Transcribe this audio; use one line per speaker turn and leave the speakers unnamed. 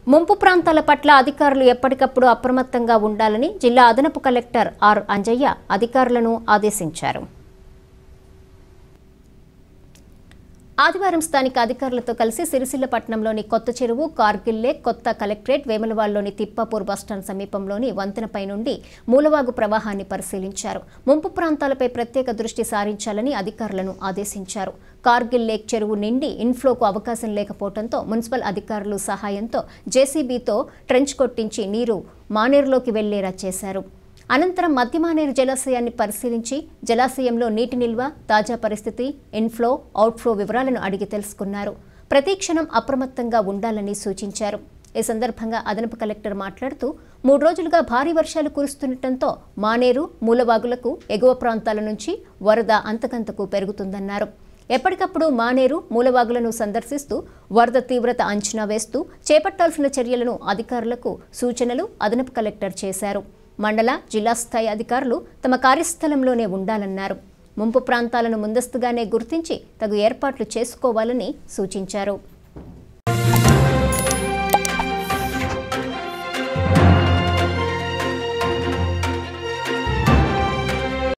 ముంపు ప్రాంతాల పట్ల అధికారులు ఎప్పటికప్పుడు అప్రమత్తంగా ఉండాలని జిల్లా అదనపు కలెక్టర్ ఆర్ అంజయ్య అధికారులను ఆదేశించారు. ఆదివారం స్థానిక అధికారులతో కలిసి సిరిసిల్ల పట్టణంలోని కొత్త చెరువు, కార్గిల్ లేక్, కొత్త కలెక్టరేట్, వేములవాడలోని తిప్పాపూర్ బస్టాండ్ సమీపంలోని వంతెనపై నుండి మూలవాగు ప్రవాహాన్ని పరిశీలించారు. ముంపు ప్రాంతాలపై ప్రత్యేక దృష్టి సారించాలని అధికారులను ఆదేశించారు. కార్గిల్ లేక్ చెరువు నిండి ఇన్ఫ్లోకు అవకాశం లేకపోవడంతో మున్సిపల్ అధికారులు సహాయంతో జేసీబీతో ట్రెంచ్ కొట్టించి నీరు మానేరులోకి వెళ్లేలా చేశారు. అనంతరం మధ్యమానేరు జలాశయాన్ని పరిశీలించి జలాశయంలో నీటి నిల్వ, తాజా పరిస్థితి, ఇన్ఫ్లో, అవుట్ఫ్లో వివరాలను అడిగి తెలుసుకున్నారు. ప్రతి క్షణం అప్రమత్తంగా ఉండాలని సూచించారు. ఈ సందర్భంగా అదనపు కలెక్టర్ మాట్లాడుతూ 3 రోజులుగా భారీ వర్షాలు కురుస్తుండటంతో మానేరు, మూలవాగులకు ఎగువ ప్రాంతాల నుంచి వరద అంతకంతకు పెరుగుతుందన్నారు. ఎప్పటికప్పుడు మానేరు, మూలవాగులను సందర్శిస్తూ వరద తీవ్రత అంచనా వేస్తూ చేపట్టాల్సిన చర్యలను అధికారులకు సూచనలు అదనపు కలెక్టర్ చేశారు. మండల, జిల్లా స్థాయి అధికారులు తమ కార్యస్థలంలోనే ఉండాలన్నారు. ముంపు ప్రాంతాలను ముందస్తుగానే గుర్తించి తగు ఏర్పాట్లు చేసుకోవాలని సూచించారు.